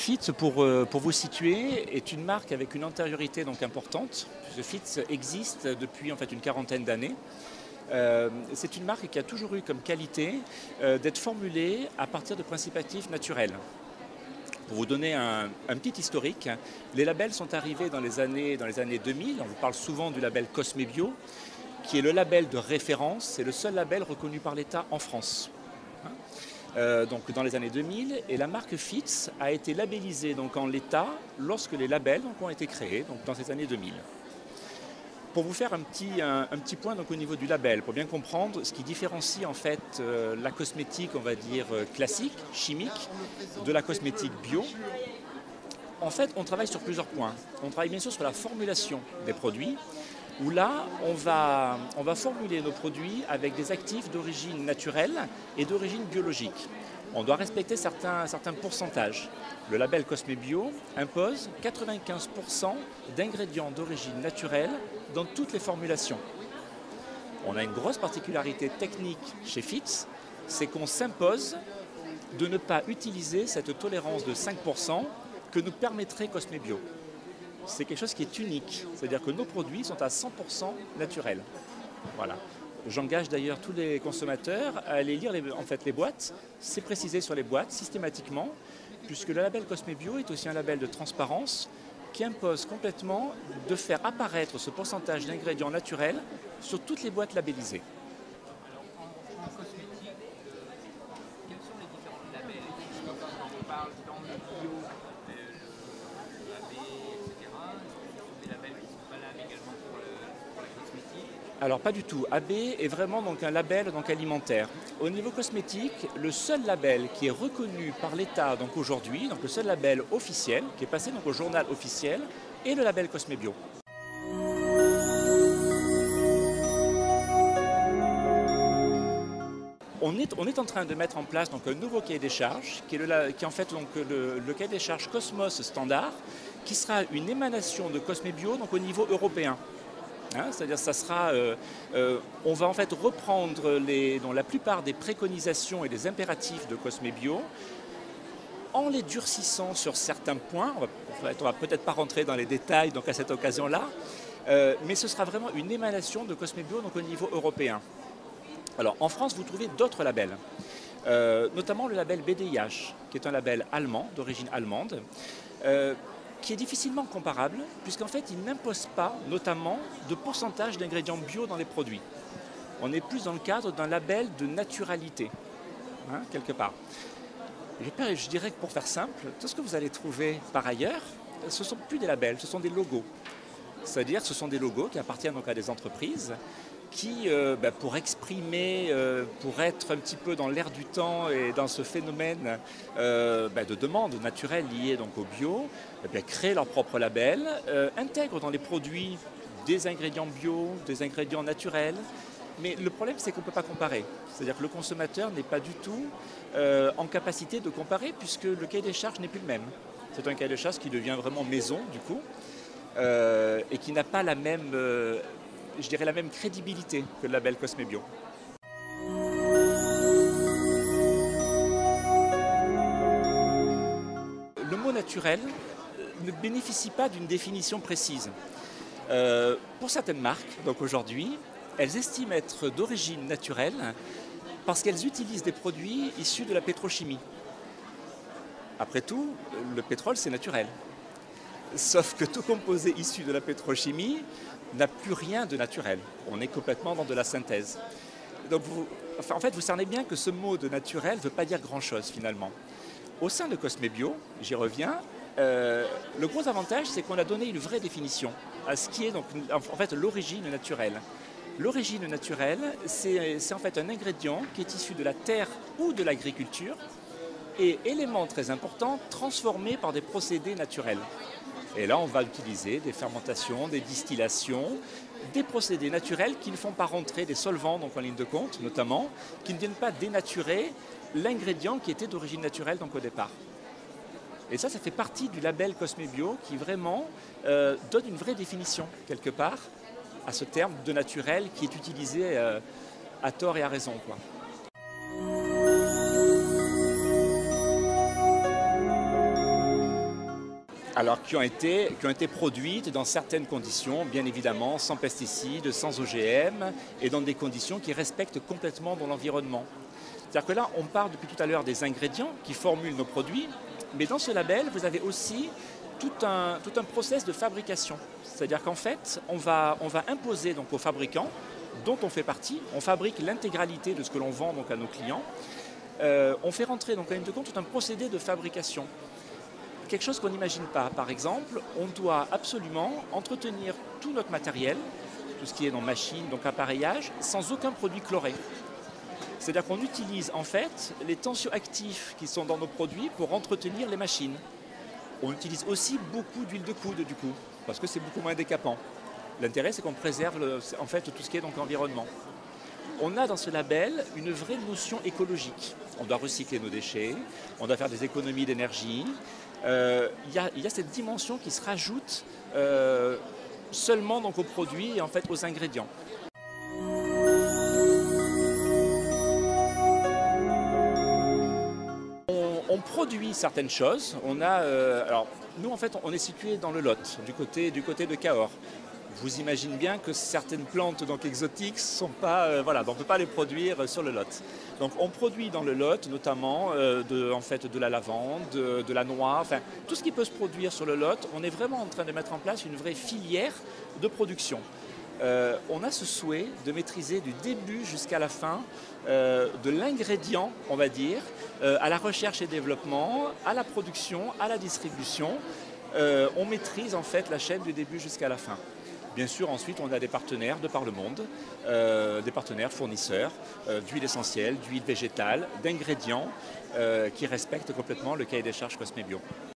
Fitz, pour vous situer, est une marque avec une antériorité donc importante. Fitz existe depuis en fait une quarantaine d'années. C'est une marque qui a toujours eu comme qualité d'être formulée à partir de principes actifs naturels. Pour vous donner un petit historique, les labels sont arrivés dans les années 2000. On vous parle souvent du label Cosme Bio, qui est le label de référence, c'est le seul label reconnu par l'État en France. Donc dans les années 2000, et la marque Fitz a été labellisée donc en l'état lorsque les labels donc, ont été créés donc, dans ces années 2000. Pour vous faire un petit point donc, au niveau du label, pour bien comprendre ce qui différencie en fait la cosmétique, on va dire classique, chimique, de la cosmétique bio. En fait, on travaille sur plusieurs points. On travaille bien sûr sur la formulation des produits, où là, on va formuler nos produits avec des actifs d'origine naturelle et d'origine biologique. On doit respecter certains pourcentages. Le label Cosme Bio impose 95% d'ingrédients d'origine naturelle dans toutes les formulations. On a une grosse particularité technique chez Fitz, c'est qu'on s'impose de ne pas utiliser cette tolérance de 5% que nous permettrait Cosme Bio. C'est quelque chose qui est unique, c'est-à-dire que nos produits sont à 100% naturels. Voilà. J'engage d'ailleurs tous les consommateurs à aller lire les boîtes. C'est précisé sur les boîtes systématiquement, puisque le label Cosme Bio est aussi un label de transparence qui impose complètement de faire apparaître ce pourcentage d'ingrédients naturels sur toutes les boîtes labellisées. En cosmétique, quels sont les différents labels? Quand on parle dans le bio, le AB, etc., ce sont des labels qui sont valables également pour la cosmétique? Alors pas du tout. AB est vraiment donc un label donc alimentaire. Au niveau cosmétique, le seul label qui est reconnu par l'État donc aujourd'hui, donc le seul label officiel qui est passé donc au journal officiel, est le label Cosme Bio. On est en train de mettre en place donc un nouveau cahier des charges, qui est en fait donc le cahier des charges Cosmos Standard, qui sera une émanation de Cosme Bio donc au niveau européen. C'est-à-dire on va en fait reprendre la plupart des préconisations et des impératifs de Cosme Bio en les durcissant sur certains points. On va peut-être pas rentrer dans les détails donc à cette occasion-là, mais ce sera vraiment une émanation de Cosme Bio donc au niveau européen. Alors en France, vous trouvez d'autres labels, notamment le label BDIH, qui est un label allemand, d'origine allemande, qui est difficilement comparable, puisqu'en fait, il n'impose pas, notamment, de pourcentage d'ingrédients bio dans les produits. On est plus dans le cadre d'un label de naturalité, quelque part. Je dirais que pour faire simple, tout ce que vous allez trouver par ailleurs, ce ne sont plus des labels, ce sont des logos. C'est-à-dire que ce sont des logos qui appartiennent donc à des entreprises qui, pour exprimer, pour être un petit peu dans l'air du temps et dans ce phénomène de demande naturelle liée donc au bio, créent leur propre label, intègrent dans les produits des ingrédients bio, des ingrédients naturels. Mais le problème, c'est qu'on ne peut pas comparer. C'est-à-dire que le consommateur n'est pas du tout en capacité de comparer, puisque le cahier des charges n'est plus le même. C'est un cahier des charges qui devient vraiment maison, du coup, et qui n'a pas la même, je dirais, la même crédibilité que le label Cosme Bio. Le mot naturel ne bénéficie pas d'une définition précise. Pour certaines marques, donc aujourd'hui, elles estiment être d'origine naturelle parce qu'elles utilisent des produits issus de la pétrochimie. Après tout, le pétrole, c'est naturel. Sauf que tout composé issu de la pétrochimie n'a plus rien de naturel. On est complètement dans de la synthèse. Donc en fait, vous cernez bien que ce mot de naturel ne veut pas dire grand-chose finalement. Au sein de Cosme Bio, j'y reviens, le gros avantage, c'est qu'on a donné une vraie définition à ce qui est donc en fait l'origine naturelle. L'origine naturelle, c'est en fait un ingrédient qui est issu de la terre ou de l'agriculture et, élément très important, transformé par des procédés naturels. Et là, on va utiliser des fermentations, des distillations, des procédés naturels qui ne font pas rentrer des solvants donc en ligne de compte, notamment, qui ne viennent pas dénaturer l'ingrédient qui était d'origine naturelle donc au départ. Et ça fait partie du label Cosme Bio qui vraiment donne une vraie définition, quelque part, à ce terme de naturel qui est utilisé à tort et à raison, quoi. Alors, qui ont été produites dans certaines conditions, bien évidemment, sans pesticides, sans OGM, et dans des conditions qui respectent complètement dans l'environnement. C'est-à-dire que là, on parle depuis tout à l'heure des ingrédients qui formulent nos produits, mais dans ce label, vous avez aussi tout un process de fabrication. C'est-à-dire qu'en fait, on va imposer donc aux fabricants, dont on fait partie, on fabrique l'intégralité de ce que l'on vend donc à nos clients, on fait rentrer donc en ligne de compte tout un procédé de fabrication. Quelque chose qu'on n'imagine pas. Par exemple, on doit absolument entretenir tout notre matériel, tout ce qui est dans machine, donc appareillage, sans aucun produit chloré. C'est-à-dire qu'on utilise en fait les tensioactifs qui sont dans nos produits pour entretenir les machines. On utilise aussi beaucoup d'huile de coude du coup, parce que c'est beaucoup moins décapant. L'intérêt, c'est qu'on préserve en fait tout ce qui est donc environnement. On a dans ce label une vraie notion écologique. On doit recycler nos déchets, on doit faire des économies d'énergie. Il y a cette dimension qui se rajoute seulement donc, aux produits et en fait aux ingrédients. On produit certaines choses. Alors, nous en fait on est situé dans le Lot, du côté de Cahors. Vous imaginez bien que certaines plantes donc, exotiques sont pas, on ne peut pas les produire sur le Lot. Donc on produit dans le Lot notamment de la lavande, de la noix, enfin tout ce qui peut se produire sur le Lot. On est vraiment en train de mettre en place une vraie filière de production. On a ce souhait de maîtriser du début jusqu'à la fin de l'ingrédient, on va dire, à la recherche et développement, à la production, à la distribution. On maîtrise en fait la chaîne du début jusqu'à la fin. Bien sûr, ensuite, on a des partenaires de par le monde, des partenaires fournisseurs d'huile essentielle, d'huile végétale, d'ingrédients qui respectent complètement le cahier des charges Cosmebio.